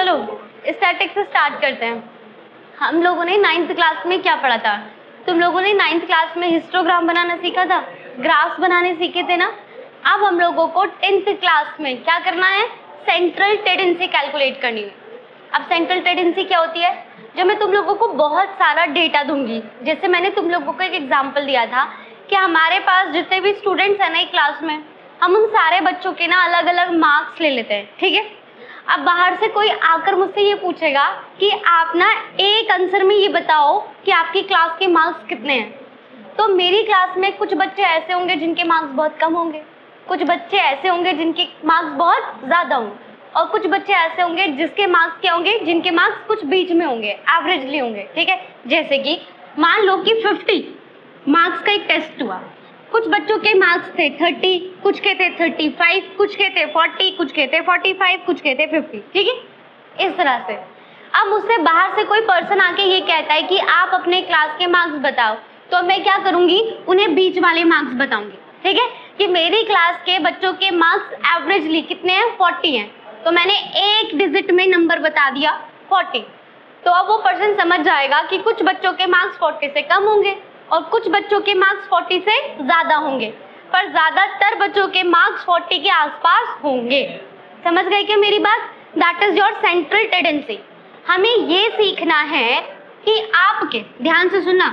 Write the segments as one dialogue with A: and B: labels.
A: चलो स्टैटिक से स्टार्ट करते हैं। हम लोगों ने 9th क्लास में क्या पढ़ा था? तुम लोगों ने 9th क्लास में हिस्टोग्राम बनाना सीखा था, ग्राफ्स बनाने सीखे थे ना। अब हम लोगों को 10th क्लास में क्या करना है? सेंट्रल टेंडेंसी कैलकुलेट करनी है। अब सेंट्रल टेंडेंसी क्या होती है? जब मैं तुम लोगों को बहुत सारा डेटा दूंगी, जैसे मैंने तुम लोगों को एक एग्जांपल दिया था कि हमारे पास जितने भी स्टूडेंट्स हैं ना एक क्लास में, हम उन सारे बच्चों के ना अलग अलग मार्क्स ले लेते हैं, ठीक है। अब बाहर से कोई आकर मुझसे ये पूछेगा कि आप ना एक आंसर में ये बताओ कि आपकी क्लास के मार्क्स कितने हैं, तो मेरी क्लास में कुछ बच्चे ऐसे होंगे जिनके मार्क्स बहुत कम होंगे, कुछ बच्चे ऐसे होंगे जिनके मार्क्स बहुत ज़्यादा होंगे, और कुछ बच्चे ऐसे होंगे जिसके मार्क्स क्या होंगे, जिनके मार्क्स कुछ बीच में होंगे, एवरेजली होंगे, ठीक है। जैसे कि मान लो कि 50 मार्क्स का एक टेस्ट हुआ, कुछ बच्चों के मार्क्स थे 30, कुछ के थे 35, कुछ के थे 40, कुछ के थे 45, कुछ के थे 50, ठीक है, इस तरह से। अब मुझसे बाहर से कोई पर्सन आके ये कहता है कि आप अपने क्लास के मार्क्स बताओ, तो मैं क्या करूंगी? उन्हें बीच वाले मार्क्स बताऊंगी, ठीक है, कि मेरी क्लास के बच्चों के मार्क्स एवरेजली कितने हैं? 40 हैं, तो मैंने एक डिजिट में नंबर बता दिया 40। तो अब वो पर्सन समझ जाएगा कि कुछ बच्चों के मार्क्स 40 से कम होंगे और कुछ बच्चों के मार्क्स 40 से ज़्यादा होंगे, पर ज़्यादातर बच्चों के मार्क्स 40 के आसपास होंगे। समझ गए क्या मेरी बात? That is your central tendency. हमें ये सीखना है कि आपके, ध्यान से सुनना,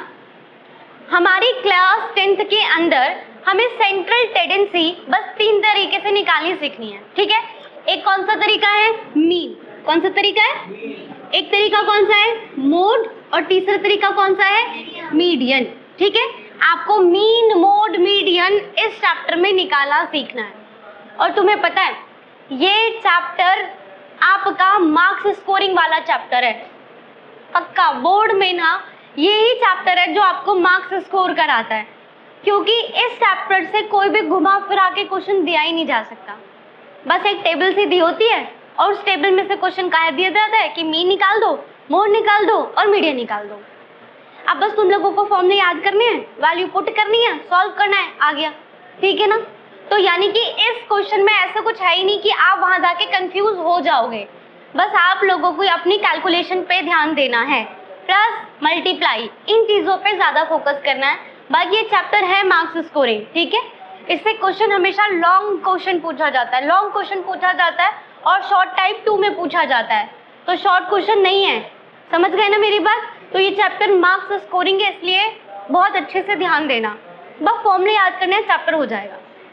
A: हमारी क्लास 10th के अंदर हमें सेंट्रल टेंडेंसी बस 3 तरीके से निकालनी सीखनी है, ठीक है। एक कौन सा तरीका है? मीन। कौन सा तरीका है? एक तरीका कौन सा है? मोड। और तीसरा तरीका कौन सा है? मीडियन, ठीक है। आपको मीन, मोड, मीडियन इस चैप्टर में निकालना सीखना है। और तुम्हें पता है ये चैप्टर आपका मार्क्स स्कोरिंग वाला चैप्टर है, पक्का बोर्ड में ना यही चैप्टर है जो आपको मार्क्स स्कोर कराता है, क्योंकि इस चैप्टर से कोई भी घुमा फिरा के क्वेश्चन दिया ही नहीं जा सकता। बस एक टेबल सी दी होती है और उस टेबल में से क्वेश्चन कहा दिया जाता है कि मीन निकाल दो, मोड निकाल दो और मीडियन निकाल दो। अब बस तुम लोगों को फॉर्मूले याद करने हैं, वैल्यू पुट करनी है, सॉल्व करना है, आ गया, ठीक है ना। तो यानी कि इस क्वेश्चन में ऐसा कुछ है ही नहीं कि आप वहां जाके कंफ्यूज हो जाओगे। बस आप लोगों को अपनी कैलकुलेशन पे ध्यान देना है, प्लस मल्टीप्लाई, इन चीजों पे ज्यादा फोकस करना है। बाकी ये चैप्टर है मार्क्स स्कोरिंग, ठीक है। इससे क्वेश्चन हमेशा लॉन्ग क्वेश्चन पूछा जाता है, लॉन्ग क्वेश्चन पूछा जाता है और शॉर्ट टाइप 2 में पूछा जाता है, तो शॉर्ट क्वेश्चन नहीं है। समझ गए ना मेरी बात? तो ये चैप्टर मार्क्स स्कोरिंग है, इसलिए बहुत अच्छे से ध्यान देना, बस फॉर्मूले याद करने चैप्टर हो जाएगा।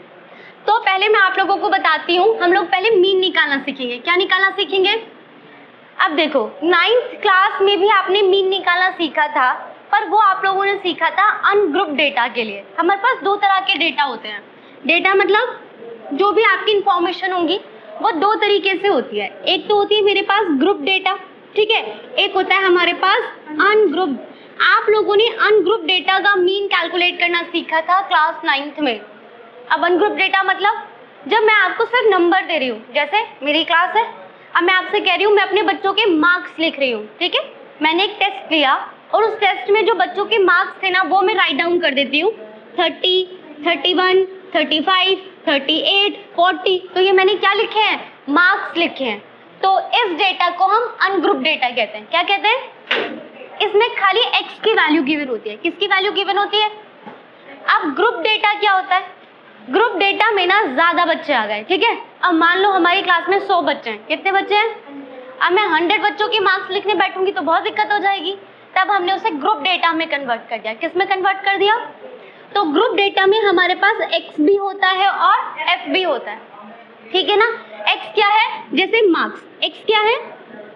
A: तो पहले मैं आप लोगों को बताती हूँ, हम लोग पहले मीन निकालना सीखेंगे। क्या निकालना सीखेंगे? अब देखो 9th क्लास में भी आपने मीन निकालना सीखा था, पर वो आप लोगों ने सीखा था अनग्रुप डेटा के लिए। हमारे पास 2 तरह के डेटा होते हैं। डेटा मतलब जो भी आपकी इंफॉर्मेशन होगी वो 2 तरीके से होती है। एक तो होती है मेरे पास ग्रुप डेटा, ठीक है, एक होता है हमारे पास अनग्रुप। आप लोगों ने अनग्रुप डेटा का मीन कैलकुलेट करना सीखा था क्लास 9th में। अब अनग्रुप डेटा मतलब जब मैं आपको सिर्फ नंबर दे रही हूँ, जैसे मेरी क्लास है, अब मैं आपसे कह रही हूँ मैं अपने बच्चों के मार्क्स लिख रही हूँ, ठीक है। मैंने एक टेस्ट लिया और उस टेस्ट में जो बच्चों के मार्क्स थे ना वो मैं राइट डाउन कर देती हूँ, 30, 31, 35, 38, 40, तो ये मैंने क्या लिखे हैं? मार्क्स लिखे हैं। तो इस डेटा को हम अनग्रुप डेटा कहते हैं। क्या कहते हैं? इसमें खाली x की वैल्यू गिवन होती है। किसकी वैल्यू गिवन होती है? अब ग्रुप डेटा क्या होता है? ग्रुप डेटा में ना ज्यादा बच्चे आ गए, ठीक है। अब मान लो हमारी क्लास में 100 बच्चे हैं। कितने बच्चे हैं? अब मैं 100 बच्चों के मार्क्स लिखने बैठूंगी तो बहुत दिक्कत हो जाएगी, तब हमने उसे ग्रुप डेटा में कन्वर्ट कर दिया। किस में कन्वर्ट कर दिया? तो ग्रुप डेटा में हमारे पास x भी होता है और f भी होता है, ठीक है ना। x क्या है? जैसे मार्क्स, x क्या है?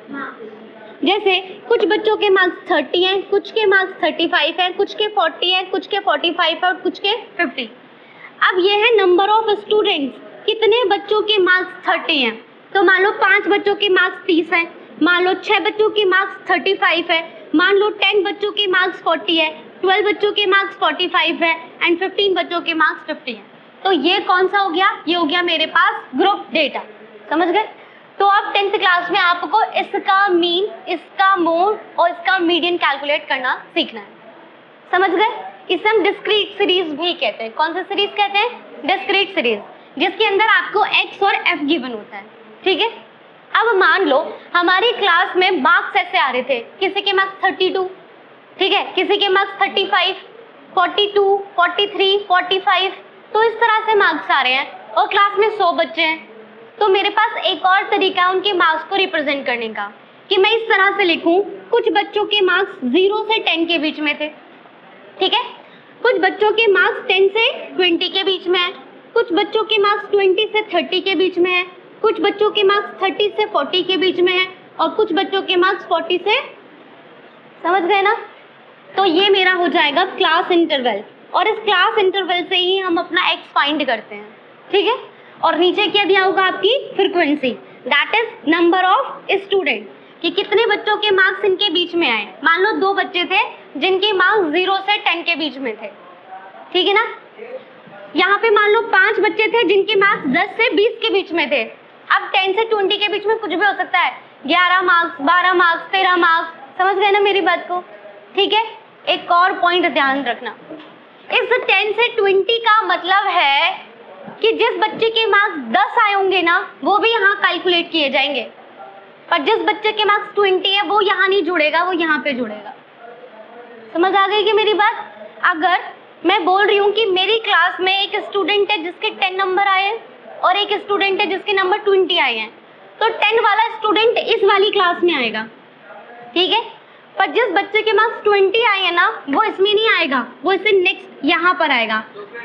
A: जैसे कुछ बच्चों के मार्क्स 30 हैं, कुछ के मार्क्स 35 हैं, कुछ के 40 हैं, कुछ के 45 है और कुछ के 50। अब ये है नंबर ऑफ स्टूडेंट्स, कितने बच्चों के मार्क्स 30 हैं, तो मान लो 5 बच्चों के मार्क्स 30 हैं, मान लो 6 बच्चों के मार्क्स 35 है, मान लो 10 बच्चों के मार्क्स 40 है, 12 बच्चों के मार्क्स 45 है एंड 15 बच्चों के मार्क्स 50 है। तो ये कौन सा हो गया? ये हो गया मेरे पास ग्रुप डेटा। समझ गए? तो अब 10th क्लास में आपको इसका मीन, इसका मोड और इसका मीडियन कैलकुलेट करना सीखना है। समझ गए? इसे हम डिस्क्रीट सीरीज भी कहते हैं। कौन सा सीरीज कहते हैं? डिस्क्रीट सीरीज, जिसके अंदर आपको x और f गिवन होता है, ठीक है। अब मान लो हमारी क्लास में मार्क्स ऐसे आ रहे थे, किसी के मार्क्स 32, ठीक है, किसी के मार्क्स 35, 42, 43, 45, तो इस तरह से मार्क्स आ रहे हैं और क्लास में 100 बच्चे हैं। तो मेरे पास एक और तरीका है उनके मार्क्स को रिप्रेजेंट करने का कि मैं इस तरह से लिखूं, कुछ बच्चों के मार्क्स 0 से 10 के बीच में थे, ठीक है, कुछ बच्चों के मार्क्स 10 से 20 के बीच में है, कुछ बच्चों के मार्क्स 20 से 30 के बीच में है, कुछ बच्चों के मार्क्स 30 से 40 के बीच में है और कुछ बच्चों के मार्क्स 40 से, समझ गए ना। तो ये मेरा हो जाएगा क्लास इंटरवल और इस क्लास इंटरवल से ही हम अपना एक्स फाइंड करते हैं, ठीक है। और नीचे क्या दिया होगा आपकी frequency, that is number of student, कि कितने बच्चों के मार्क्स इनके बीच में आए। मान लो 2 बच्चे थे जिनके मार्क्स 0 से 10 के बीच में थे, ठीक है ना। यहाँ पे मान लो 5 बच्चे थे जिनके मार्क्स 10 से 20 के बीच में थे। अब 10 से 20 के बीच में कुछ भी हो सकता है, 11 मार्क्स, 12 मार्क्स, 13 मार्क्स, समझ गए ना मेरी बात को, ठीक है। एक और पॉइंट ध्यान रखना, इस 10 से 20 का मतलब है कि जिस बच्चे के मार्क्स 10 आए होंगे ना वो भी यहाँ कैलकुलेट किए जाएंगे, पर जिस बच्चे के मार्क्स 20 है वो यहाँ नहीं जुड़ेगा, वो यहाँ पे जुड़ेगा। समझ आ गई कि मेरी बात। अगर मैं बोल रही हूँ कि मेरी क्लास में एक स्टूडेंट है जिसके 10 नंबर आए हैं और एक स्टूडेंट है जिसके नंबर 20 आए हैं, तो 10 वाला स्टूडेंट इस वाली क्लास में आएगा, ठीक है। पर जिस बच्चे के मार्क्स 20 आए हैं ना वो इसमें नहीं आएगा, वो इससे नेक्स्ट यहाँ पर आएगा।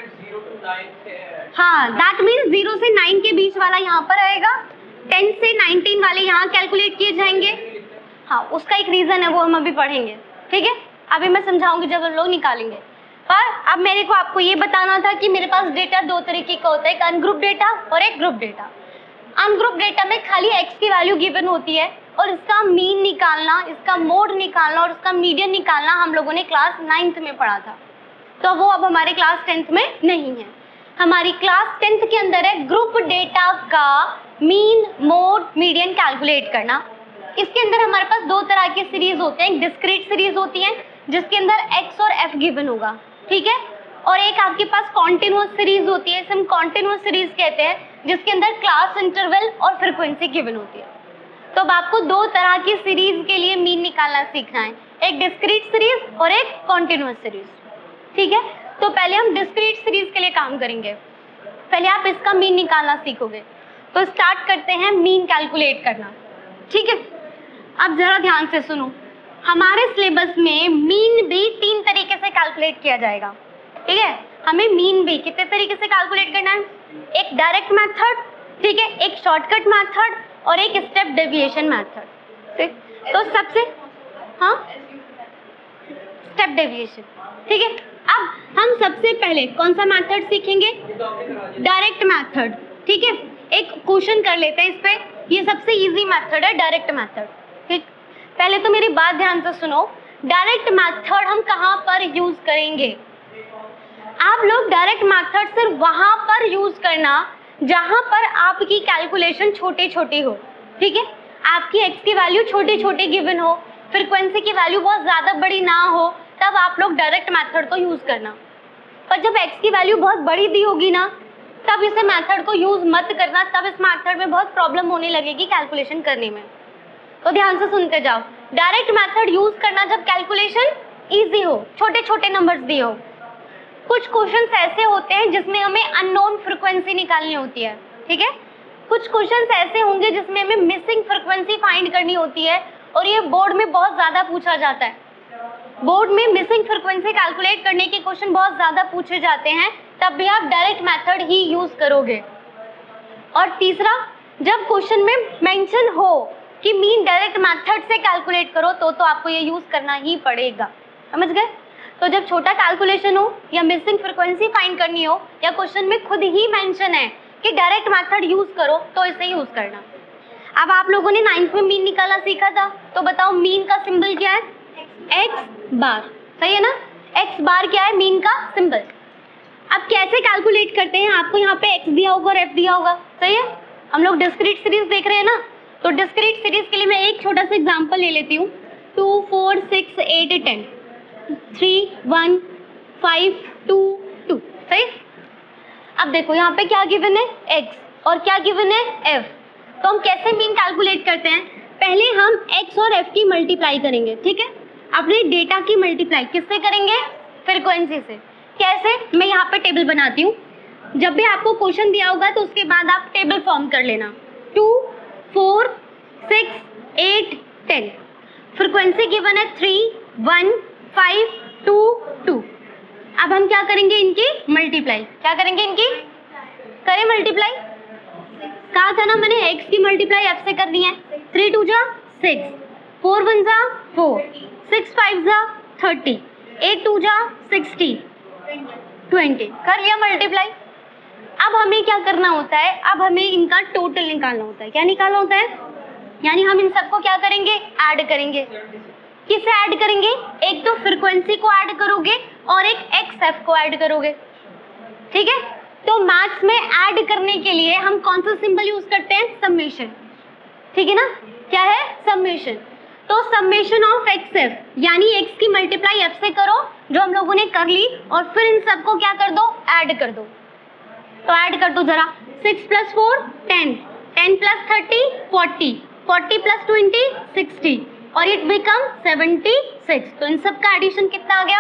A: हाँ, दैट मीन्स 0 से 9 के बीच वाला यहाँ पर आएगा, 10 से 19 वाले यहाँ कैलकुलेट किए जाएंगे। हाँ, उसका एक रीजन है, वो हम अभी पढ़ेंगे, ठीक है। अभी मैं समझाऊंगी जब हम लोग निकालेंगे। पर अब मेरे को आपको ये बताना था कि मेरे पास डेटा 2 तरीके का होता है, एक अनग्रुप डेटा और एक ग्रुप डेटा। अनग्रुप डेटा में खाली x की वैल्यू गिवन होती है और इसका मीन निकालना, इसका मोड निकालना और इसका मीडियन निकालना हम लोगों ने क्लास 9th में पढ़ा था, तो वो अब हमारे क्लास 10th में नहीं है। हमारी क्लास 10th के अंदर है ग्रुप डेटा का मीन, मोड, मीडियन कैलकुलेट करना। इसके अंदर हमारे पास 2 तरह की सीरीज होते हैं, एक डिस्क्रीट सीरीज होती है जिसके अंदर x और f गिवन होगा, ठीक है, और एक आपके पास कॉन्टिन्यूअस सीरीज होती है, इसे हम कॉन्टिन्यूअस सीरीज कहते हैं, जिसके अंदर क्लास इंटरवल और फ्रीक्वेंसी गिवन होती है। तो अब आपको 2 तरह की सीरीज के लिए मीन निकालना सीखना है, एक डिस्क्रीट सीरीज और एक कॉन्टिन्यूअस सीरीज, ठीक है। तो पहले हम डिस्क्रीट सीरीज के लिए काम करेंगे, पहले आप इसका मीन निकालना सीखोगे। तो स्टार्ट करते हैं मीन कैलकुलेट करना, ठीक है। अब जरा ध्यान से सुनो, हमारे सिलेबस में मीन भी 3 तरीके से कैलकुलेट किया जाएगा, ठीक है। हमें मीन भी कितने तरीके से कैलकुलेट करना है, एक डायरेक्ट मेथड, ठीक है, एक शॉर्टकट मेथड और एक स्टेप डेविएशन मेथड, ठीक। तो सबसे, हाँ, स्टेप डेविएशन, ठीक है। अब हम सबसे पहले कौन सा मेथड सीखेंगे, डायरेक्ट मेथड, ठीक है। एक क्वेश्चन कर लेते हैं इस पे, ये सबसे इजी मेथड है डायरेक्ट मेथड, ठीक। पहले तो मेरी बात ध्यान से सुनो, डायरेक्ट मेथड हम कहाँ पर यूज करेंगे। आप लोग डायरेक्ट मेथड सिर्फ वहां पर यूज करना जहां पर आपकी कैलकुलेशन छोटी छोटी हो, ठीक है। आपकी x की वैल्यू छोटी छोटी गिवन हो, फ्रीक्वेंसी की वैल्यू बहुत ज्यादा बड़ी ना हो, तब आप लोग डायरेक्ट मेथड को यूज करना। पर जब x की वैल्यू बहुत बड़ी दी होगी ना, तब इसे मेथड को यूज मत करना, तब इस मेथड में बहुत प्रॉब्लम होने लगेगी कैलकुलेशन करने में। तो ध्यान से सुनते जाओ, डायरेक्ट मेथड यूज करना जब कैलकुलेशन इजी हो, छोटे छोटे नंबर्स दिए हो। कुछ क्वेश्चंस ऐसे होते हैं जिसमें हमें अननोन फ्रीक्वेंसी निकालनी होती है, ठीक है। कुछ क्वेश्चंस ऐसे होंगे जिसमें हमें मिसिंग फ्रीक्वेंसी फाइंड करनी होती है और ये बोर्ड में बहुत ज्यादा पूछा जाता है। बोर्ड में मिसिंग फ्रीक्वेंसी कैलकुलेट करने के क्वेश्चन बहुत ज्यादा पूछे जाते हैं, तब भी आप डायरेक्ट मेथड ही यूज करोगे। और तीसरा, जब क्वेश्चन में मेंशन हो कि मीन डायरेक्ट मेथड से कैलकुलेट करो, तो आपको ये यूज करना ही पड़ेगा, समझ गए। तो जब छोटा कैलकुलेशन हो या मिसिंग फ्रीक्वेंसी फाइंड करनी हो या क्वेश्चन में खुद ही मेंशन है कि डायरेक्ट मेथड यूज करो, तो इसे यूज करना। अब आप लोगों ने 9th में मीन निकालना सीखा था, तो बताओ मीन का सिंबल क्या है, x बार, सही है ना। x बार क्या है, मीन का सिंबल। अब कैसे कैलकुलेट करते हैं, आपको यहाँ पे x दिया होगा और f दिया होगा, सही है। हम लोग डिस्क्रीट सीरीज देख रहे हैं ना, तो डिस्क्रीट सीरीज के लिए मैं एक छोटा सा एग्जांपल ले लेती हूँ। 2 4 6 8 10 3 1 5 2 2, सही। अब देखो यहाँ पे क्या गिवन है, x और क्या गिवन है, f। तो हम कैसे मीन कैलकुलेट करते हैं? पहले हम x और f की मल्टीप्लाई करेंगे, ठीक है? अपने डेटा की मल्टीप्लाई किससे करेंगे? फ्रीक्वेंसी से। कैसे? मैं यहाँ पे टेबल बनाती हूँ। जब भी आपको क्वेश्चन दिया होगा तो उसके बाद आप टेबल फॉर्म कर लेना। 2, 4, 6, 8, 10। फ्रीक्वेंसी गिवन है 3, 1, 5, 2, 2। अब हम क्या करेंगे? इनकी मल्टीप्लाई। क्या करेंगे? इनकी करें मल्टीप्लाई। कहा था ना मैंने x की मल्टीप्लाई f से करनी है। 3 2 जा 6, 4 1 जा 4, 6 5 जा 30, 8 2 जा 60, 20। कर लिया मल्टीप्लाई। अब हमें क्या करना होता है? अब हमें इनका टोटल निकालना होता है। क्या निकालना होता है? यानी हम इन सबको क्या करेंगे? ऐड करेंगे। किसे ऐड करेंगे? एक तो फ्रीक्वेंसी को ऐड करोगे और एक XF को ऐड करोगे, ठीक है? तो मैथ्स में ऐड करने के लिए हम कौन सा सिंबल यूज करते हैं? समेशन, ठीक है ना? क्या है? समेशन। तो समेशन ऑफ XF यानी x की मल्टीप्लाई f से करो, जो हम लोगों ने कर ली, और फिर इन सबको क्या कर दो? ऐड कर दो। तो ऐड कर दो जरा। 6 + 4 10, 10 + 30 40, 40 + 20 60, और इट बिकम 76। तो इन सब का एडिशन कितना आ गया?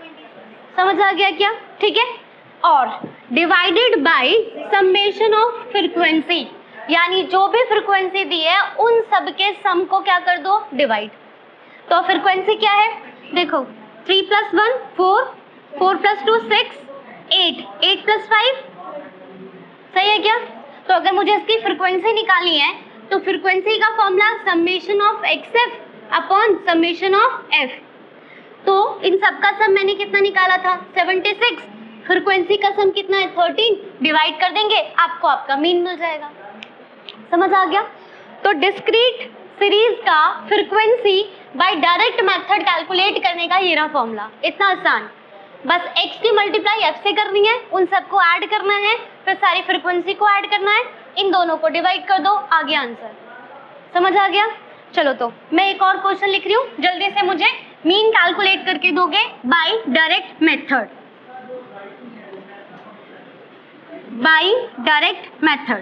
A: समझ आ गया क्या? ठीक है। और divided by summation of frequency, यानी जो भी फ्रीक्वेंसी दी है उन सब के सम को क्या कर दो? डिवाइड। तो फ्रीक्वेंसी क्या है? देखो 3 + 1 4, 4 + 2 6, 8, 8 + 5, सही है क्या? तो अगर मुझे इसकी फ्रीक्वेंसी निकालनी है तो फ्रीक्वेंसी का formula summation of XF upon summation of F। तो इन सब का सम मैंने कितना निकाला था? 76। फ्रीक्वेंसी का सम कितना है? 13। डिवाइड कर देंगे, आपको आपका मीन मिल जाएगा। समझ आ गया? तो डिस्क्रीट सीरीज का frequency by direct method calculate करने का ये रहा फॉर्मूला। इतना आसान। बस x की मल्टीप्लाई f से करनी है, उन सबको ऐड करना है, फिर सारी फ्रीक्वेंसी को ऐड करना है, इन दोनों को डिवाइड कर दो, आ गया आंसर। समझ आ गया? चलो तो मैं एक और क्वेश्चन लिख रही हूँ, जल्दी से मुझे मीन कैलकुलेट करके दोगे by direct method. By direct method,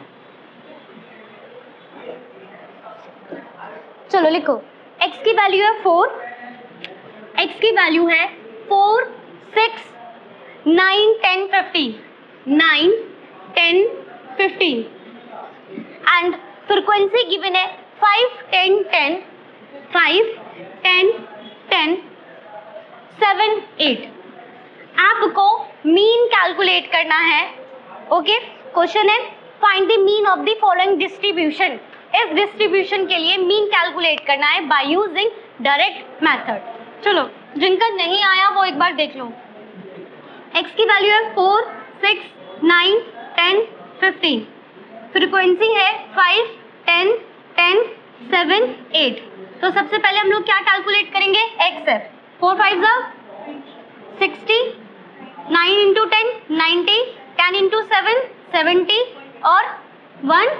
A: चलो लिखो। x की वैल्यू है 4, x की वैल्यू है 4 6 9 10 15, 9 10 15, एंड फ्रीक्वेंसी गिवन है 5 10 10, 5 10 10 7 8। आपको मीन कैलकुलेट करना है। ओके, क्वेश्चन है find the mean of the following distribution. इस डिस्ट्रीब्यूशन के लिए मीन कैलकुलेट करना है बाय यूजिंग डायरेक्ट मेथड। चलो, जिनका नहीं आया वो एक बार देख लो। x की वैल्यू है 4 6 9 10 15, फ्रीक्वेंसी है 5 10 10 7 8। तो सबसे पहले हम लोग क्या कैलकुलेट करेंगे? XF। 4 5 60, 9 × 10 90, 10 × 7 70, और 1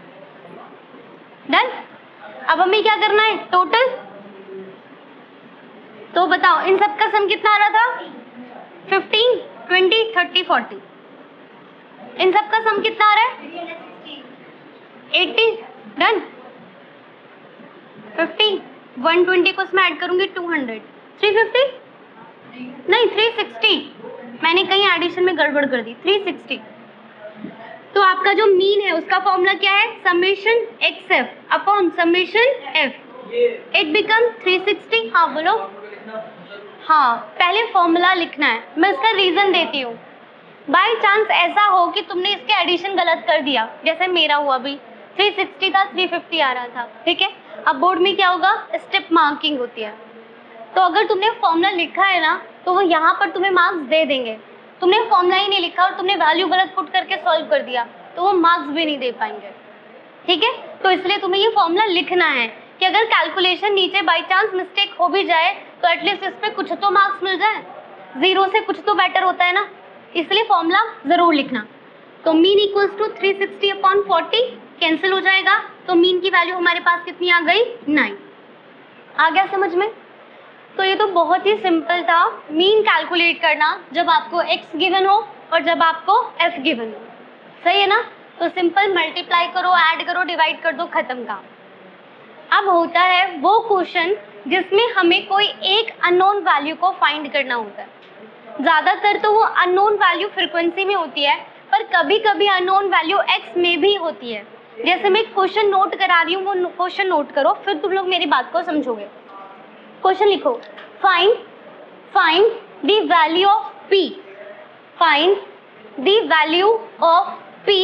A: डन। अब हमें क्या करना है? टोटल। तो बताओ इन सब का सम कितना आ रहा था? 15 20 30 40। इन सब का सम कितना आ रहा है? 80। डन। 50 120 को इसमें ऐड करूंगी 200, 350 नहीं 360, मैंने कहीं एडिशन में गड़बड़ कर दी। 360। तो आपका जो मीन है उसका फॉर्मूला क्या है? Summation XF upon summation F, it become 360। हाँ बोलो। हाँ, पहले फॉर्मूला लिखना है। मैं इसका रीजन देती हूँ। बाय चांस ऐसा हो कि तुमने इसके एडिशन गलत कर दिया, जैसे मेरा हुआ भी, 360 था 350 आ रहा था, ठीक है? अब बोर्ड में क्या होगा? स्टेप मार्किंग होती है। तो अगर तुमने फॉर्मूला लिखा है ना तो वो यहाँ पर तुम्हें मार्क्स दे देंगे। तुमने फॉर्मूला ही नहीं लिखा और तुमने वैल्यू गलत पुट करके सॉल्व कर दिया तो वो मार्क्स भी नहीं दे पाएंगे, ठीक है? तो इसलिए तुम्हें ये फॉर्मूला लिखना है कि अगर कैलकुलेशन नीचे बाई चांस मिस्टेक हो भी जाए तो एटलीस्ट इस पे कुछ तो मार्क्स मिल जाए। 0 से कुछ तो बेटर होता है ना, इसलिए फॉर्मूला जरूर लिखना। तो mean equals to 360 upon 40 cancel हो जाएगा, तो मीन की वैल्यू हमारे पास कितनी आ गई? 9। आ गया समझ में? तो ये तो बहुत ही सिंपल था मीन कैलकुलेट करना, जब आपको x गिवन हो और जब आपको f गिवन हो। सही है ना? तो सिंपल मल्टीप्लाई करो, ऐड करो, डिवाइड कर दो, खत्म काम। अब होता है वो क्वेश्चन जिसमें हमें कोई एक अननोन वैल्यू को फाइंड करना होता है। ज़्यादातर तो वो अननोन वैल्यू फ्रीक्वेंसी में होती है, पर कभी कभी अननोन वैल्यू एक्स में भी होती है। जैसे मैं क्वेश्चन नोट करा रही हूँ, वो क्वेश्चन नोट करो, फिर तुम लोग मेरी बात को समझोगे। क्वेश्चन लिखो, find the value of p, find the value of p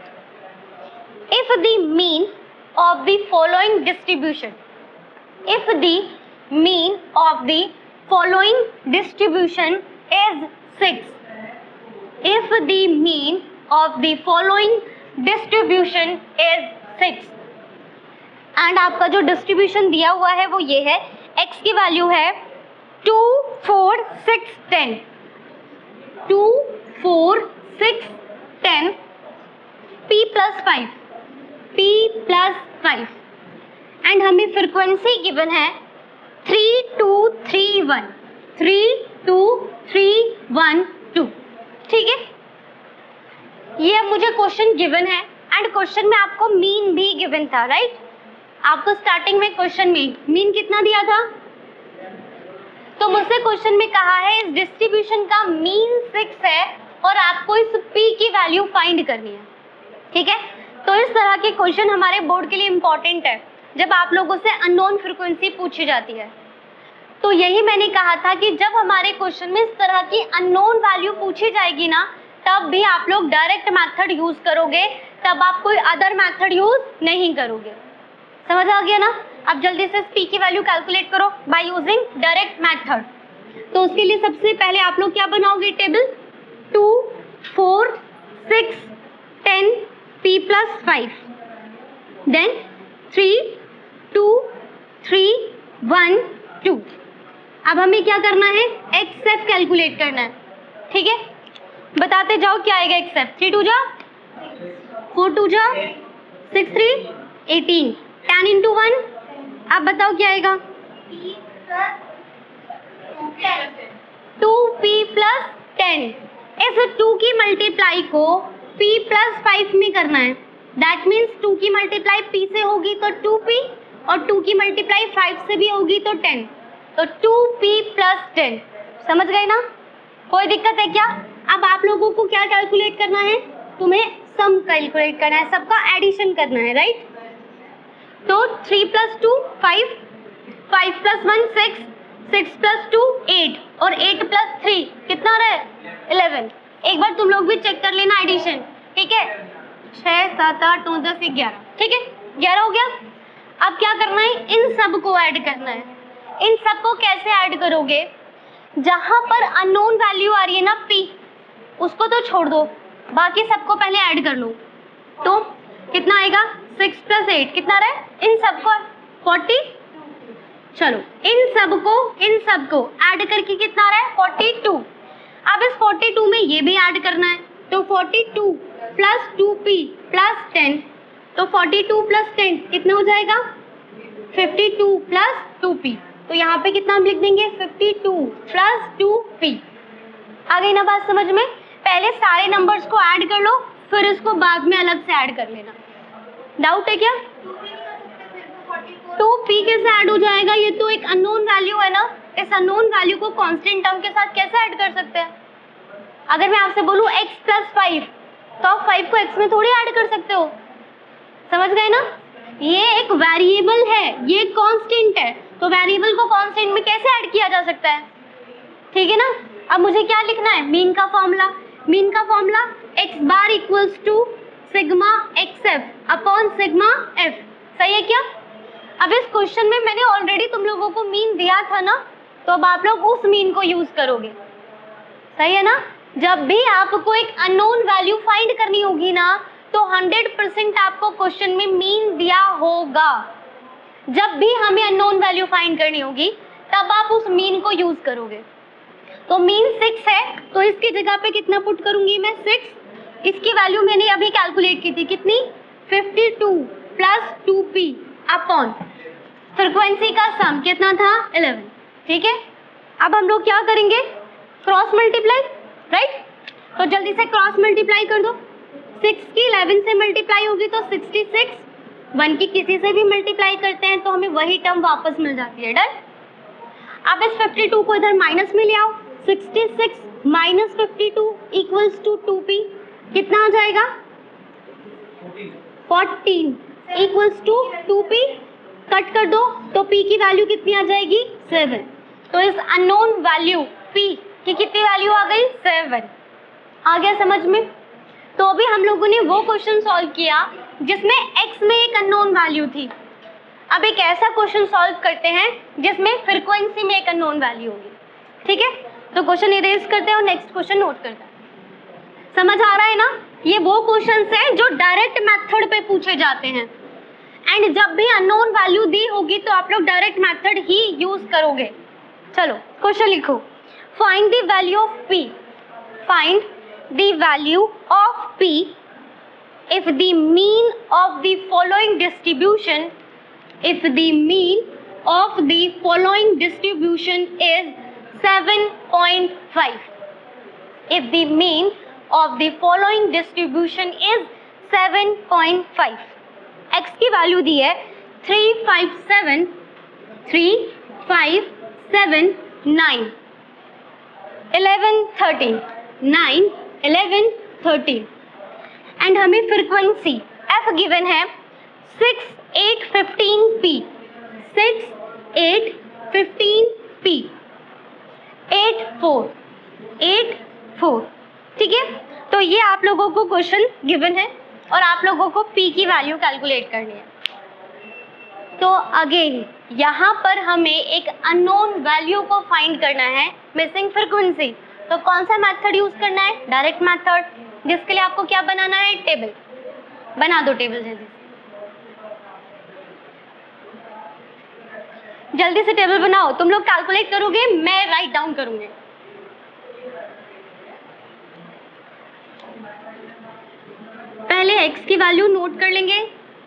A: if the mean of the following distribution, if the mean of the following distribution is 6, if the mean of the following distribution is 6 and आपका जो distribution दिया हुआ है वो ये है, x की value है 2 4 6 10, 2 4 6 10, p plus 5, p plus 5 and हमें फ्रीक्वेंसी गिवन है 3 2 3 1, 3 2 3 1 2। ठीक है, ये मुझे क्वेश्चन गिवन है एंड क्वेश्चन में आपको मीन भी गिवन था, राइट? आपको स्टार्टिंग में क्वेश्चन में मीन कितना दिया था? तो मुझसे क्वेश्चन में कहा है इस डिस्ट्रीब्यूशन का मीन 6 है और आपको इस p की वैल्यू फाइंड करनी है। ठीक है, तो इस तरह के क्वेश्चन हमारे बोर्ड के लिए इम्पोर्टेंट है जब आप लोगों से अननोन फ्रीक्वेंसी पूछी जाती है। तो यही मैंने कहा था कि जब हमारे क्वेश्चन में इस तरह की अननोन वैल्यू पूछी जाएगी ना, तब भी आप लोग डायरेक्ट मेथड यूज करोगे, तब आप कोई अदर मेथड यूज नहीं करोगे। समझ आ गया ना? अब जल्दी से p की वैल्यू कैलकुलेट करो बाय यूजिंग डायरेक्ट मेथड। तो उसके लिए सबसे पहले आप लोग क्या बनाओगे? Table 2 4 6 10 p plus 5, then 3 2 3 1 2। अब हमें क्या करना है? XF कैलकुलेट करना है। ठीक है, बताते जाओ क्या आएगा XF। 3 2 जा 4 2 जा 6 3 18, 10 into 1। अब बताओ क्या आएगा? 2p plus 10। इस 2 की मल्टीप्लाई को p plus 5 में करना है। दैट मीन्स 2 की मल्टीप्लाई p से होगी तो 2p और 2 की मल्टीप्लाई 5 से भी होगी तो 10, तो 2p plus 10। समझ गए ना? कोई दिक्कत है क्या? अब आप लोगों को क्या कैलकुलेट करना है? तुम्हें सम कैलकुलेट करना है, सबका एडिशन करना है, राइट? तो 3 plus 2 5, 5 plus 1 6, 6 plus 2 8 और 8 plus 3 कितना रहे? 11। एक बार तुम लोग भी चेक कर लेना एडिशन। ठीक है, 6 7 8 9 10 11। ठीक है, 11 हो गया। अब क्या करना है? इन सब को ऐड करना है। इन सब को कैसे ऐड करोगे? जहां पर अननोन वैल्यू आ रही है ना p, उसको तो छोड़ दो, बाकी सबको पहले ऐड कर लो। तो कितना आएगा? 6 plus 8 कितना रहे? इन सबको 40। चलो इन सबको ऐड करके कितना रहे? 42। अब इस 42 में ये भी ऐड करना है, तो 42 प्लस 2p प्लस 10, तो 42 प्लस 10 कितना हो जाएगा? 52 प्लस 2p। तो यहाँ पे कितना हम लिख देंगे? 52 प्लस 2p। आ गई ना बात समझ में? पहले सारे नंबर्स को ऐड कर लो, फिर इसको बाद में अलग से ऐड कर लेना। डाउट है क्या? 2p कैसे ऐड हो जाएगा? ये तो एक अननोन वैल्यू है ना, इस अननोन वैल्यू को कांस्टेंट टर्म के साथ कैसे ऐड कर सकते हैं? अगर मैं आपसे बोलूं x प्लस 5, तो आप 5 को x में थोड़ी ऐड कर सकते हो। समझ गए ना? ये एक वेरिएबल है, ये कांस्टेंट है, तो वेरिएबल को कांस्टेंट में कैसे ऐड किया जा सकता है? ठीक है ना? अब मुझे क्या लिखना है? मीन का फॉर्मूला। मीन का formula x bar equals to sigma xf upon sigma f। सही है क्या? अब इस क्वेश्चन में मैंने ऑलरेडी तुम लोगों को मीन दिया था ना, तो अब आप लोग उस मीन को यूज करोगे। सही है ना? जब भी आपको एक अननोन वैल्यू फाइंड करनी होगी ना, तो 100% आपको क्वेश्चन में मीन दिया होगा। जब भी हमें अननोन वैल्यू फाइंड करनी होगी, तब आप उस मीन को यूज करोगे। तो मीन 6 है, तो इसकी जगह पे कितना पुट करूंगी मैं? 6। इसकी वैल्यू मैंने अभी कैलकुलेट की थी, कितनी? 52 प्लस 2p अपॉन फ्रीक्वेंसी का सम कितना था? 11। ठीक है, अब हम लोग क्या करेंगे? Cross multiply, right? तो जल्दी से क्रॉस मल्टीप्लाई कर दो। 6 की 11 से मल्टीप्लाई होगी तो 66, 1 की किसी से भी मल्टीप्लाई करते हैं तो हमें वही टर्म वापस मिल जाती है। डन। अब इस 52 को इधर माइनस में ले आओ, 66 माइनस 52 इक्वल्स टू 2p, कितना आ जाएगा 14 इक्वल्स टू 2p, कट कर दो तो p की वैल्यू कितनी आ जाएगी 7। तो इस अननोन वैल्यू p की कितनी वैल्यू आ गई 7। आ गया समझ में? तो अभी हम लोगों ने वो क्वेश्चन सॉल्व किया जिसमें x में एक अननोन वैल्यू थी। अब एक ऐसा क्वेश्चन सॉल्व करते हैं जिसमें फ्रीक्वेंसी में एक अननोन वैल्यू होगी। ठीक है, तो क्वेश्चन इरेज करते हैं और नेक्स्ट क्वेश्चन नोट करते हैं। समझ आ रहा है ना? ये वो क्वेश्चंस हैं जो डायरेक्ट मेथड पे पूछे जाते हैं, एंड जब भी अननोन वैल्यू दी होगी तो आप लोग डायरेक्ट मेथड ही यूज करोगे। चलो क्वेश्चन लिखो, find the value of p, find the value of p if the mean of the following distribution, if the mean of the following distribution is 7.5, if the mean of the following distribution is 7.5, x की value दी है 357, 9, 11, 13, 9, 11, 13, and हमें frequency f given है 6, 8, 15p, 6, 8, 15p, 8, 4, 8, 4। ठीक है, तो ये आप लोगों को क्वेश्चन गिवन है और आप लोगों को p की वैल्यू कैलकुलेट करनी है। तो अगेन यहाँ पर हमें एक अननोन वैल्यू को फाइंड करना है, मिसिंग फ्रीक्वेंसी। तो कौन सा मेथड यूज करना है? डायरेक्ट मेथड, जिसके लिए आपको क्या बनाना है? टेबल। बना दो टेबल जल्दी से टेबल बनाओ। तुम लोग कैलकुलेट करोगे, मैं राइट डाउन करूंगी। पहले x की वैल्यू नोट कर लेंगे,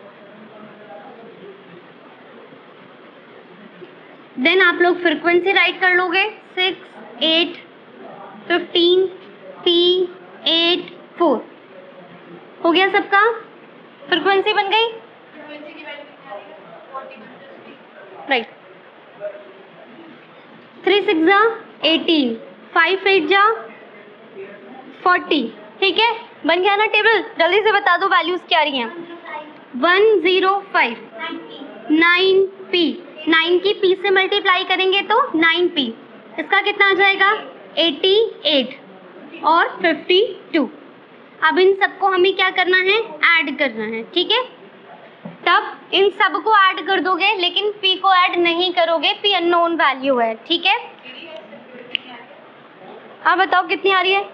A: देन आप लोग फ्रीक्वेंसी राइट कर लोगे 6, 8, 15, p, 8, 4। हो गया सबका? फ्रीक्वेंसी बन गई? राइट। 3 6 जा 18, 5 8 जा 40। ठीक है, बन गया ना टेबल? जल्दी से बता दो वैल्यूज क्या आ रही हैं। 105, 9p, 9 की p से मल्टीप्लाई करेंगे तो 9p, इसका कितना आ जाएगा 88 और 52। अब इन सबको हमें क्या करना है? ऐड करना है। ठीक है, तब इन सबको ऐड कर दोगे, लेकिन p को ऐड नहीं करोगे, p अननोन वैल्यू है। ठीक है, हाँ बताओ कितनी आ रही है?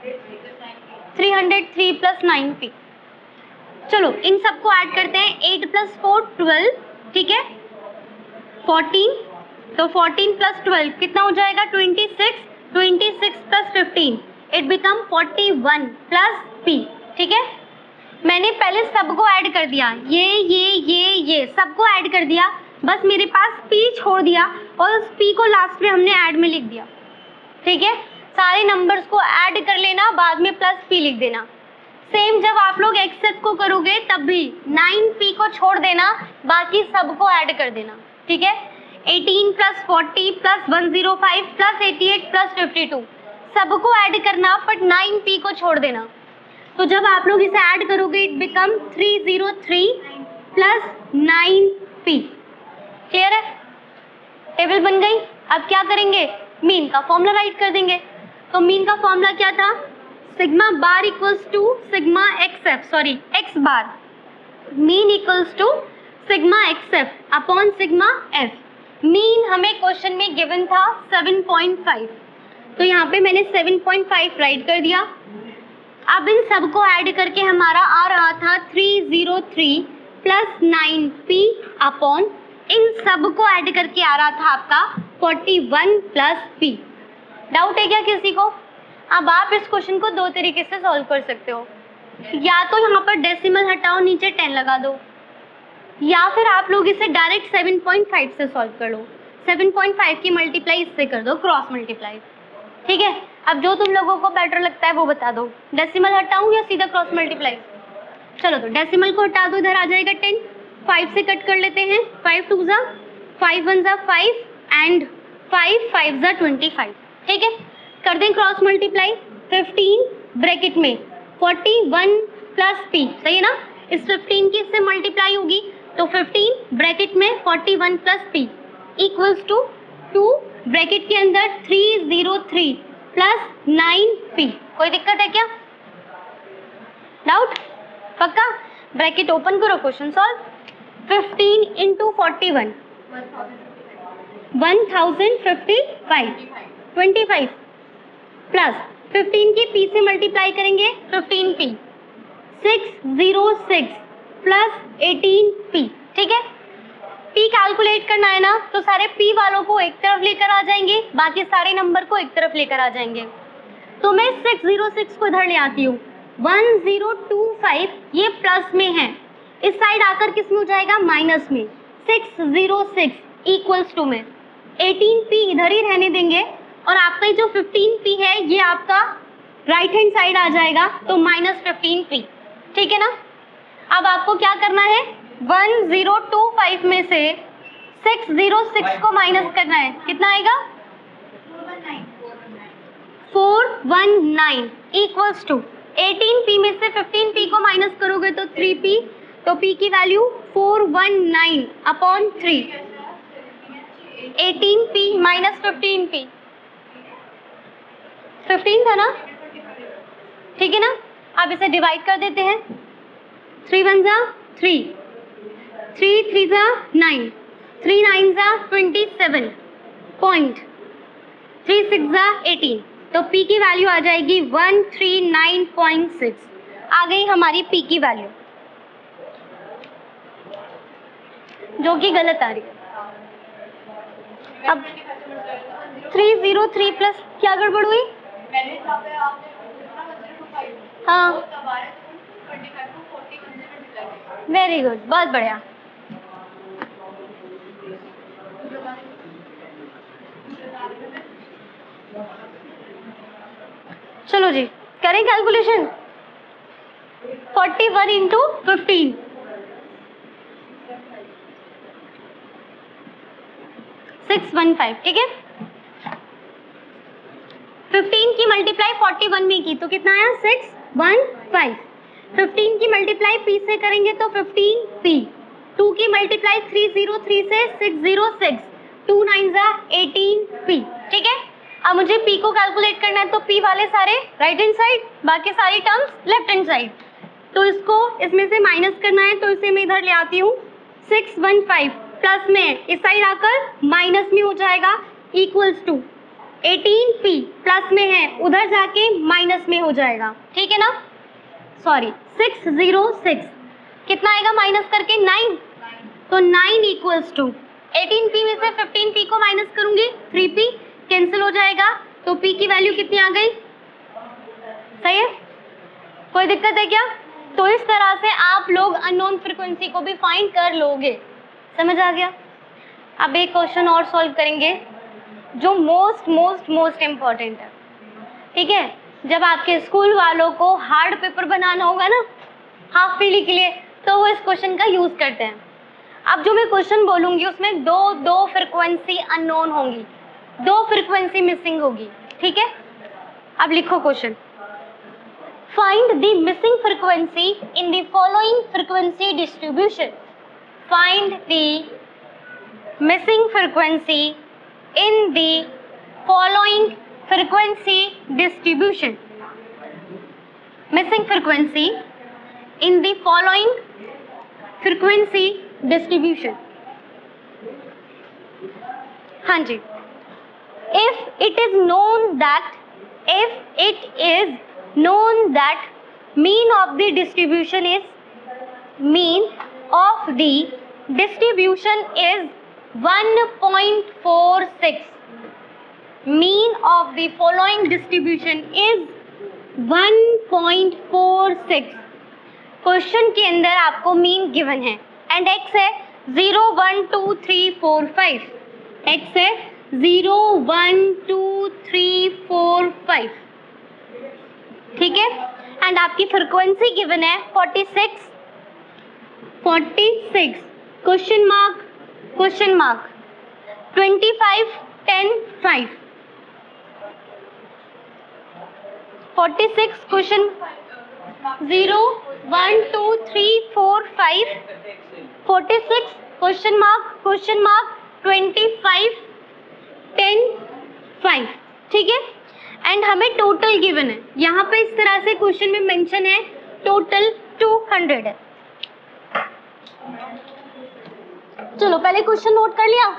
A: 303 प्लस 9p। चलो इन सबको ऐड करते हैं। 8 प्लस 4 12, ठीक है 14, तो 14 प्लस 12 कितना हो जाएगा? 26, 26 plus 15 it become 41 plus p। ठीक है, मैंने पहले सबको ऐड कर दिया, ये सबको ऐड कर दिया, बस मेरे पास p छोड़ दिया और उस p को लास्ट में हमने ऐड में लिख दिया। ठीक है, सारे नंबर्स को ऐड कर लेना, बाद में प्लस p लिख देना। सेम जब आप लोग एक्सेस को करोगे तब भी 9p को छोड़ देना, बाकी सबको ऐड कर देना। ठीक है, 18 प्लस 40 प्लस 105 प्लस 88 प्लस 52 सबको ऐड करना, बट 9p को छोड़ देना। तो जब आप लोग इसे ऐड करोगे it become 303 plus 9p। Clear है? टेबल बन गई। अब क्या करेंगे? मीन का फॉर्मूला राइट कर देंगे। तो मीन का फॉर्मूला क्या था? Sigma bar equals to sigma x f, sorry x bar, mean equals to sigma x f upon sigma f. मीन हमें क्वेश्चन में गिवन था 7.5, तो यहाँ पे मैंने 7.5 राइट कर दिया। अब इन सबको ऐड करके हमारा आ रहा था 303 प्लस 9p अपॉन, इन सबको ऐड करके आ रहा था आपका 41 प्लस p। डाउट है क्या किसी को? अब आप इस क्वेश्चन को दो तरीके से सॉल्व कर सकते हो, या तो यहाँ पर डेसिमल हटाओ, नीचे 10 लगा दो, या फिर आप लोग इसे डायरेक्ट 7.5 से सॉल्व कर लो। 7.5 की मल्टीप्लाई इससे कर दो, क्रॉस मल्टीप्लाई। ठीक है, अब जो तुम लोगों को बेटर लगता है वो बता दो, डेसिमल हटाऊं या सीधा क्रॉस मल्टीप्लाई? चलो तो डेसिमल को हटा दो, इधर आ जाएगा 10, 5 से कट कर लेते हैं, 5 2 जा 5 1 जा 5 एंड 5 5 जा 25, ठीक है। कर दें क्रॉस मल्टीप्लाई, 15 ब्रैकेट में 41 प्लस p, सही है ना, इस 15 की इससे मल्टीप्लाई होगी तो 15 ब्रैकेट में 41 plus p equals to 2 bracket के अंदर 303 प्लस 9p। कोई दिक्कत है क्या, डाउट? पक्का? ब्रैकेट ओपन करो, क्वेश्चन सॉल्व। 15 इंटू 41 1055 25 प्लस 15 की p से मल्टीप्लाई करेंगे 15p 606 प्लस 18p, ठीक है। p कैलकुलेट करना है ना तो सारे p वालों को एक तरफ लेकर आ जाएंगे, बाकी सारे नंबर को एक तरफ लेकर आ जाएंगे। तो मैं 606 को इधर ले आती हूँ, 1025 ये प्लस में है, इस साइड आकर किस में हो जाएगा, माइनस में। 606 इक्वल्स टू में 18p इधर ही रहने देंगे और आपका जो 15p है ये आपका राइट हैंड साइड आ जाएगा, तो माइनस 15p, ठीक है ना। अब आपको क्या करना है, 1025 में से 606 को माइनस करना है, कितना आएगा, 419 इक्वल्स टू 18p में से 15p को माइनस करोगे तो 3p, तो p की value 419 upon 3, 18p minus 15p, 15 था ना, ठीक है ना। अब इसे डिवाइड कर देते हैं, 3 1 जा 3, 3 3 जा 9, 3 9 जा 27 पॉइंट, 3 6 जा 18, तो p की वैल्यू आ जाएगी 139.6। आ गई हमारी p की वैल्यू, जो कि गलत आ रही है। अब 303 प्लस क्या गड़बड़ हुई, हाँ वेरी गुड, बहुत बढ़िया। चलो जी करें कैलकुलेशन, 41 इंटू 15 615, ठीक है। 15 की मल्टीप्लाई 41 में की तो कितना आया, 615। 15 की मल्टीप्लाई p से करेंगे तो 15p, 2 की मल्टीप्लाई 303 से 606, 2 9 जा 18p, ठीक है। अब मुझे p को कैलकुलेट करना है तो p वाले सारे राइट हैंड साइड, बाकी सारी टर्म्स लेफ्ट हैंड साइड, तो इसको इसमें से माइनस करना है तो इसे मैं इधर ले आती हूँ, 615 प्लस में इस साइड आकर माइनस में हो जाएगा, इक्वल्स टू 18p प्लस में है उधर जाके माइनस में हो जाएगा, ठीक है ना। सॉरी 606 कितना आएगा माइनस करके, 9, तो 9 इक्वल्स टू 18p में से 15p को माइनस करूंगी 3p कैंसिल हो जाएगा, तो p की वैल्यू कितनी आ गई, सही है, कोई दिक्कत है क्या। तो इस तरह से आप लोग अननोन फ्रीक्वेंसी को भी फाइंड कर लोगे, समझ आ गया। अब एक क्वेश्चन और सॉल्व करेंगे जो मोस्ट मोस्ट मोस्ट इम्पॉर्टेंट है, ठीक है। जब आपके स्कूल वालों को हार्ड पेपर बनाना होगा ना हाफ ईयरली के लिए, तो वो इस क्वेश्चन का यूज करते हैं। अब जो मैं क्वेश्चन बोलूंगी उसमें दो फ्रीक्वेंसी अननोन होंगी, 2 फ्रीक्वेंसी मिसिंग होगी, ठीक है। अब लिखो question, find the missing frequency in the following frequency distribution. Find the missing frequency in the following frequency distribution. Missing frequency in the following frequency distribution. हाँ जी, if it is known that mean of the distribution is 1.46, mean of the following distribution is 1.46। Question के अंदर आपको mean given है and x है 0 1 2 3 4 5, x है 0 1 2 3 4 5, ठीक है। एंड आपकी फ्रीक्वेंसी गिवन है 46, question mark 25 10 5, 46 question 0 1 2 3 4 5, 46 question mark 25 10 5, ठीक है। एंड हमें टोटल गिवन है, यहाँ पे इस तरह से क्वेश्चन में मेंशन है टोटल 200 है। चलो पहले क्वेश्चन नोट कर लिया।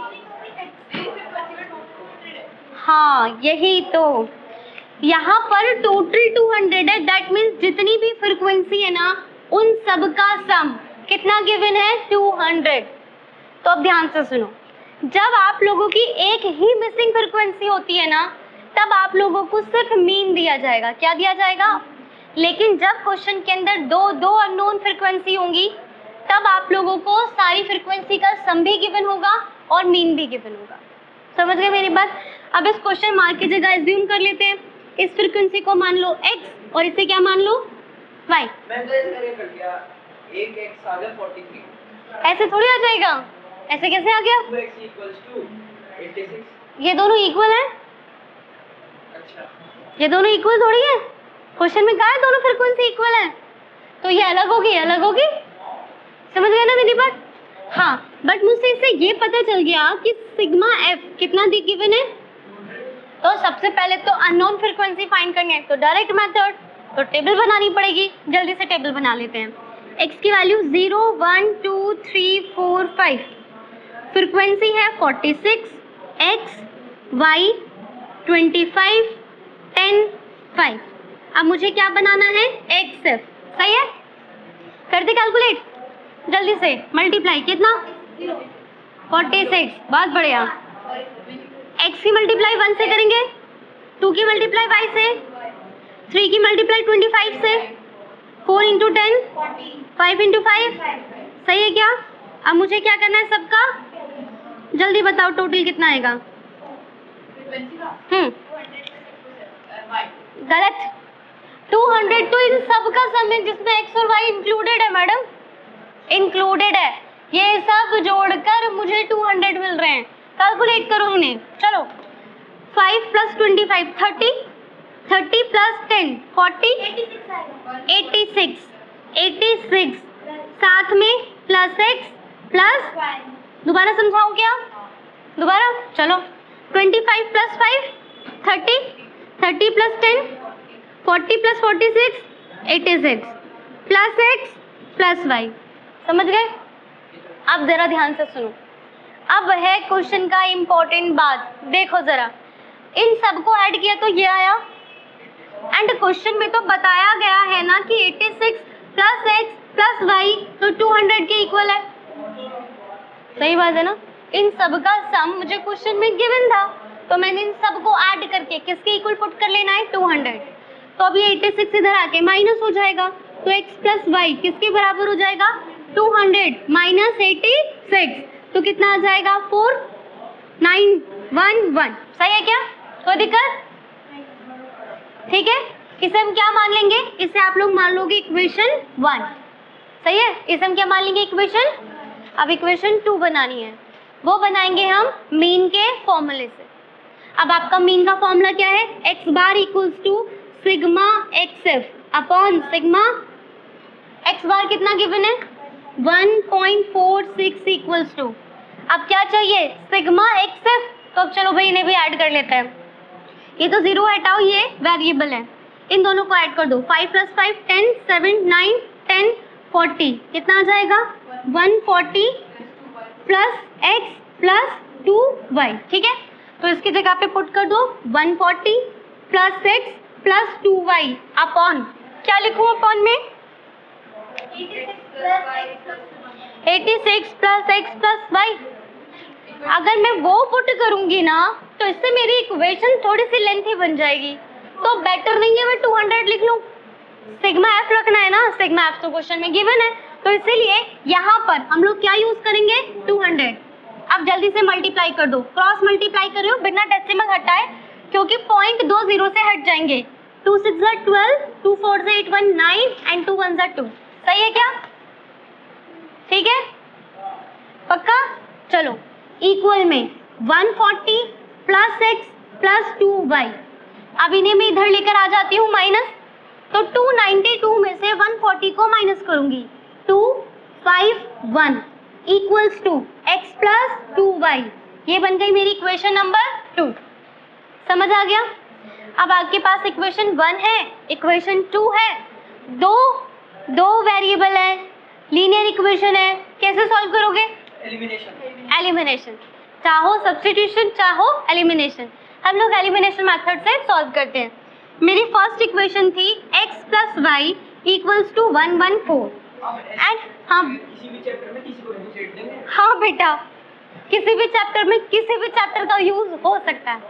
A: हाँ यही तो, यहाँ पर टोटल 200 है, दैट मीन्स जितनी भी फ्रीक्वेंसी है ना उन सब का सम कितना गिवन है 200। तो अब ध्यान से सुनो, जब आप लोगों की एक ही मिसिंग फ्रीक्वेंसी होती है ना तब आप लोगों को सिर्फ मीन दिया जाएगा। क्या दिया जाएगा? लेकिन जब क्वेश्चन के अंदर दो अननोन फ्रीक्वेंसी होंगी तब आप लोगों को सारी फ्रीक्वेंसी का सम भी गिवन होगा और मीन भी गिवन होगा। समझ गए मेरी बात? अब इस क्वेश्चन मार्क की जगह एज्यूम कर लेते हैं, इस फ्रीक्वेंसी को मान लो x और इसे क्या मान लो y।
B: मैं तो ऐसे कर दिया, एक x आ गया 43।
A: ऐसे थोड़ी आ जाएगा, ऐसे कैसे आ गया?
B: 2x = 86।
A: ये दोनों इक्वल हैं?
B: अच्छा,
A: ये दोनों इक्वल थोड़ी है, क्वेश्चन में कहा है दोनों फ्रीक्वेंसी इक्वल है, तो ये अलग होगी। समझ गए ना मेरी बात? हाँ, बट मुझसे इससे ये पता चल गया कि सिग्मा एफ कितना गिवन है। तो सबसे पहले तो अननोन फ्रीक्वेंसी फाइंड करनी है, तो डायरेक्ट मेथड, तो टेबल बनानी पड़ेगी। जल्दी से टेबल बना लेते हैं। x की वैल्यू 0 1 2 3 4 5, फ्रीक्वेंसी है 46, x y 25 10 5। अब मुझे क्या बनाना है? xf, सही है? कर दे कैलकुलेट जल्दी से, मल्टीप्लाई कितना 46, बहुत बढ़िया। x की मल्टीप्लाई 1 से करेंगे, 2 की मल्टीप्लाई y से, 3 की मल्टीप्लाई 25 से, 4 इंटू 10 5 इंटू 5, सही है क्या? अब मुझे क्या करना है सबका, जल्दी बताओ टोटल कितना आएगा? गलत, 200 तो इन सब का सम है जिसमें x और y इंक्लूडेड है मैडम, इंक्लूडेड है। ये सब जोड़कर मुझे 200 मिल रहे हैं। कैलकुलेट करो इन्हें, चलो 5 + 25 30, 30 + 10 40, 86, साथ में प्लस x प्लस, दोबारा समझाऊं क्या? दोबारा चलो, 25 + 5 30, 30 + 10 40 + 46 86, प्लस x प्लस y। समझ गए? अब जरा ध्यान से सुनो, अब है क्वेश्चन का इम्पोर्टेंट बात। देखो जरा, इन सबको ऐड किया तो ये आया, एंड क्वेश्चन में तो बताया गया है ना कि 86 + x + y तो 200 के इक्वल है। सही बात है ना? इन सब का सम मुझे क्वेश्चन में गिवन था, तो मैंने इन सबको ऐड करके किसके इक्वल पुट कर लेना है 200। तो अभी 86 इधर आके माइनस हो जाएगा, तो x + y किसके बराबर हो जाएगा 200 - 86, तो कितना आ जाएगा 4911। सही है क्या? कोई दिक्कत? ठीक है, इसे हम क्या मान लेंगे? इसे आप लोग मान लोगे इक्वेशन 1। सही है, इसे हम क्या मान लेंगे? इक्वेशन। अब इक्वेशन 2 बनानी है, वो बनाएंगे हम मीन के फॉर्मूले से। अब आपका मीन का फॉर्मूला क्या है? x bar = sigma xf upon sigma, x bar कितना गिवन है 1.46 = अब क्या चाहिए? Sigma xf। तो अब चलो भाई इन्हें भी ऐड कर लेते हैं। ये तो 0 हटाओ, ये वेरिएबल है, इन दोनों को ऐड कर दो। 5 + 5 10 7 9 10 40, कितना आ जाएगा 140 प्लस x प्लस 2y। ठीक है, तो इसकी जगह पे पुट कर दो 140 plus x plus 2y upon, क्या लिखूं अपॉन में? 86 प्लस x प्लस y। अगर मैं वो पुट करूंगी ना तो इससे मेरी इक्वेशन थोड़ी सी लेंथी बन जाएगी, तो बेटर नहीं है मैं 200 लिख लूं। सिग्मा एफ रखना है ना, सिग्मा एफ तो क्वेश्चन में गिवन है, तो इसीलिए यहाँ पर हम लोग क्या यूज करेंगे 200। अब जल्दी से मल्टीप्लाई कर दो, क्रॉस मल्टीप्लाई कर रहे हो बिना डेसिमल हटाए, क्योंकि पॉइंट 2 जीरो से हट जाएंगे। 2 6 12, 2 4 8 1 9 एंड 2 1 2। सही है क्या? ठीक है, पक्का? चलो, इक्वल में 140 प्लस एक्स प्लस 2y। अब इन्हें मैं इधर लेकर आ जाती हूँ माइनस, तो 292 में से 140 को माइनस करूंगी, 251 equals to x plus 2y। ये बन गई मेरी इक्वेशन नंबर 2। समझ आ गया? अब आपके पास इक्वेशन 1 है, इक्वेशन 2 है, दो वेरिएबल है, लीनियर इक्वेशन है, कैसे सॉल्व करोगे? एलिमिनेशन। चाहो सब्स्टिट्यूशन चाहो एलिमिनेशन, हम लोग एलिमिनेशन मेथड से सॉल्व करते हैं। मेरी फर्स्ट इक्वेशन थी x plus y equals to 114 and
B: किसी भी चैप्टर में किसी को डिफरेंशिएट देंगे।
A: हाँ बेटा, किसी भी चैप्टर में किसी भी चैप्टर का यूज हो सकता है।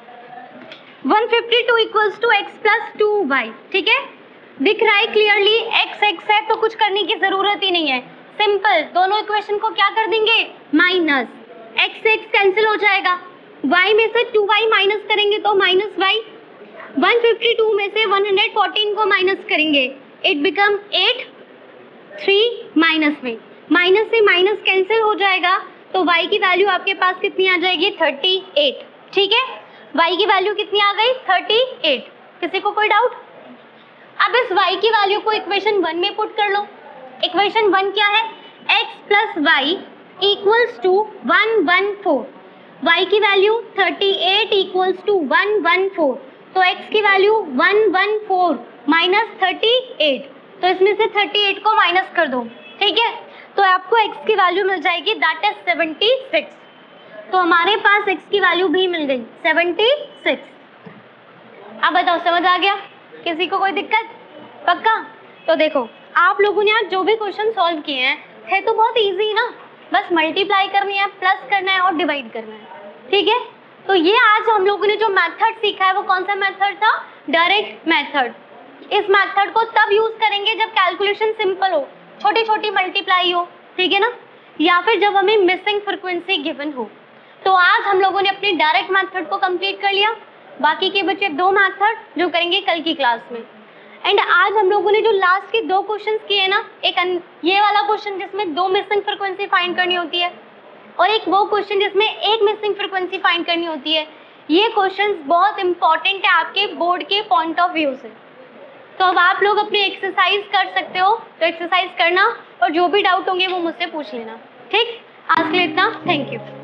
A: 152 equals to x plus 2y। ठीक है, दिख रहा है क्लियरली, x है तो कुछ करने की जरूरत ही नहीं है, सिंपल। दोनों इक्वेशन को क्या कर देंगे? माइनस, x कैंसिल हो जाएगा, y में से 2y माइनस करेंगे तो माइनस y, 152 में से 114 को माइनस करेंगे, इट बिकम 8, 3 माइनस में, माइनस से माइनस कैंसिल हो जाएगा, तो y की वैल्यू आपके पास कितनी आ जाएगी? 38। ठीक है, y की वैल्यू कितनी आ गई? 38। किसी को कोई डाउट? अब इस y की वैल्यू को इक्वेशन 1 में पुट कर लो। इक्वेशन 1 क्या है? x plus y equals to 114। y की वैल्यू 38 इक्वल्स टू 114, तो x की वैल्यू 114 माइनस 38, तो इसमें से 38 को माइनस कर दो। ठीक है, तो आपको x की वैल्यू मिल जाएगी, दैट इज 76। तो हमारे पास x की वैल्यू भी मिल गई 76। अब बताओ, समझ आ गया? किसी को कोई दिक्कत? पक्का? तो देखो, आप लोगों ने आज जो भी क्वेश्चन सॉल्व किए हैं है तो बहुत इजी ना, बस मल्टीप्लाई करनी है, प्लस करना है और डिवाइड करना है। ठीक है, तो ये आज हम लोगों ने जो मेथड सीखा है वो कौन सा मेथड था? Direct method. इस मेथड को तब यूज करेंगे जब कैलकुलेशन सिंपल हो, छोटी छोटी मल्टीप्लाई हो, ठीक है ना, या फिर जब हमें मिसिंग फ्रीक्वेंसी गिवन हो। तो आज हम लोगों ने अपनी डायरेक्ट मेथड को कंप्लीट कर लिया, बाकी के बचे 2 मेथड जो करेंगे कल की क्लास में। एंड आज हम लोगों ने जो लास्ट के 2 क्वेश्चंस किए ना, एक ये वाला क्वेश्चन जिसमें 2 मिसिंग फ्रीक्वेंसी फाइंड करनी होती है और एक वो क्वेश्चन जिसमें 1 मिसिंग फ्रीक्वेंसी फाइंड करनी होती है, ये क्वेश्चंस बहुत इंपॉर्टेंट है आपके बोर्ड के पॉइंट ऑफ व्यू से। तो अब आप लोग अपनी एक्सरसाइज कर सकते हो, तो एक्सरसाइज करना और जो भी डाउट होंगे वो मुझसे पूछ लेना। ठीक, आज के लिए इतना, थैंक यू।